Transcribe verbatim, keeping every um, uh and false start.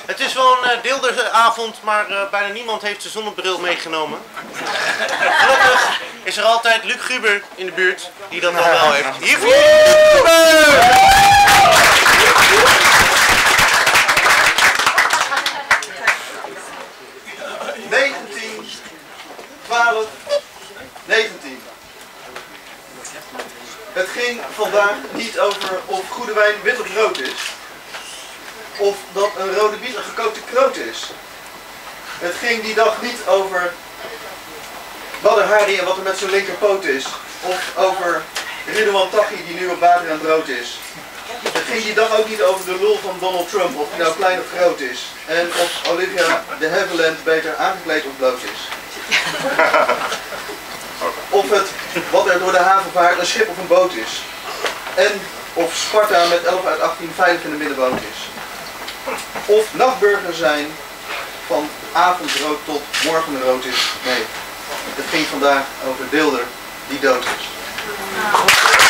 Het is wel een uh, deelderavond, maar uh, bijna niemand heeft zijn zonnebril meegenomen. Gelukkig is er altijd Luc Guber in de buurt die dat dan wel heeft. Hier voor negentien, twaalf, negentien. Het ging vandaag niet over of goede wijn wit of rood is. Of dat een rode biet een gekookte kroot is. Het ging die dag niet over Badr Hari en wat er met zijn linkerpoot is. Of over Ridwan Taghi die nu op water en brood is. Het ging die dag ook niet over de lul van Donald Trump, of die nou klein of groot is. En of Olivia de Havilland beter aangekleed of bloot is. Of het, wat er door de haven vaart, een schip of een boot is. En of Sparta met elf uit achttien veilig in de middenboot is. Of nachtburger zijn van avondrood tot morgenrood is. Nee, het ging vandaag over Deelder die dood is.